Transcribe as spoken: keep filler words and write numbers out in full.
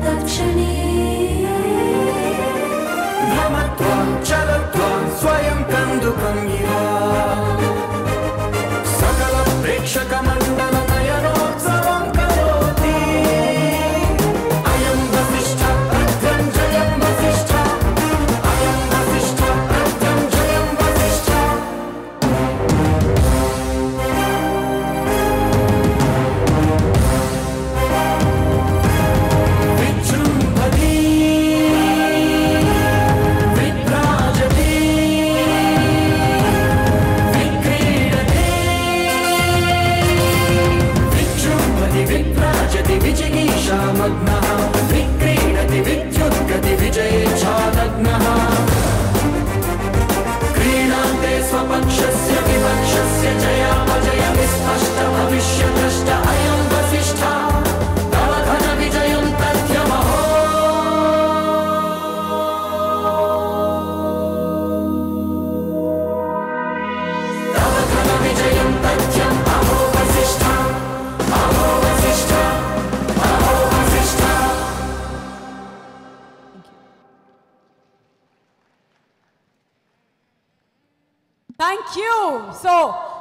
तत्क्षणे भ्रमत्वं चलत्वं स्वयं कन्दुकं इव सकल प्रेक्षकमण्डल नयनोत्सवं करोति अयं वसिष्ठ प्रत्यं जयं वसिष्ठ अयं वसिष्ठ प्रत्यं जयं वसिष्ठ विजृम्भति विभ्राजति विक्रीडति विजृम्भति विभ्राजति विजिगीषामग्नः विक्रीडति विद्युद्गति विजयेच्छादग्नः क्रीडान्ते स्वपक्षस्य विपक्षस्य जयापजयविस्पष्ट भविष्यद्रष्ट अयं वसिष्ठ तव घन विजयं तथ्यमहो तव घन विजयं तथ्यम् अहो वसिष्ठ अहो वसिष्ठ अहो वसिष्ठ Thank you. So,